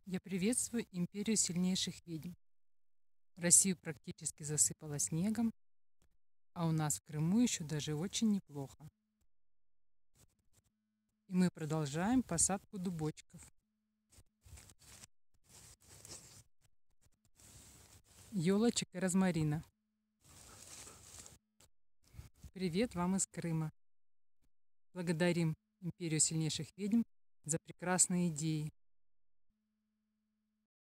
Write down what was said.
Я приветствую империю сильнейших ведьм. Россию практически засыпало снегом, а у нас в Крыму еще даже очень неплохо. И мы продолжаем посадку дубочков. Елочек и розмарина. Привет вам из Крыма. Благодарим империю сильнейших ведьм за прекрасные идеи.